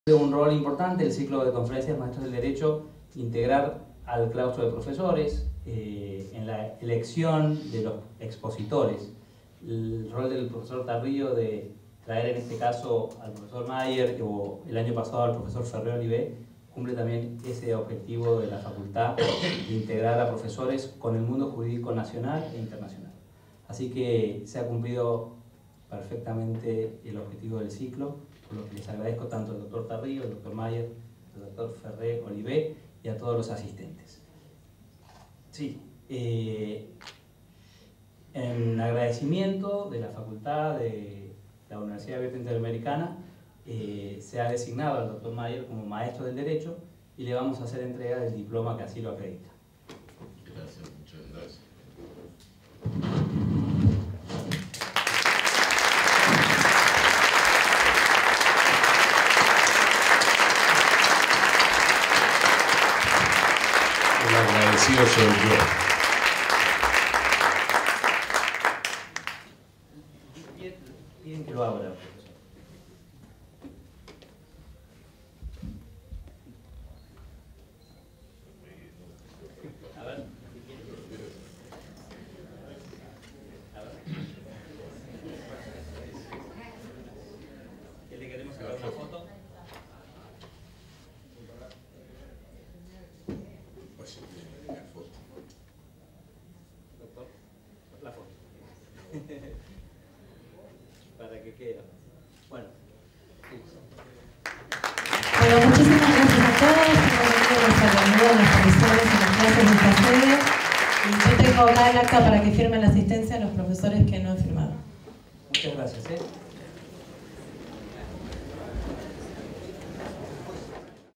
Un rol importante el ciclo de conferencias Maestros del Derecho, integrar al claustro de profesores en la elección de los expositores. El rol del profesor Tarrillo de traer en este caso al profesor Mayer o el año pasado al profesor Ferré Olivé cumple también ese objetivo de la facultad de integrar a profesores con el mundo jurídico nacional e internacional. Así que se ha cumplido perfectamente el objetivo del ciclo, por lo que les agradezco tanto al doctor Tarrillo, al doctor Mayer, al doctor Ferré Olivé y a todos los asistentes. Sí, en agradecimiento de la facultad de la Universidad Abierta Interamericana, se ha designado al doctor Mayer como maestro del derecho y le vamos a hacer entrega del diploma que así lo acredita. Gracias, muchas gracias. El agradecido soy yo. Piden que lo abra, profesor. A ver. ¿Qué le queremos sacar una foto? Pues la foto. Doctor, la foto. Para que quede. Bueno. Bueno, muchísimas gracias a todos. Los saludos, las profesores y las clases de esta sede. Y yo tengo acá el acta para que firmen la asistencia a los profesores que no han firmado. Muchas gracias.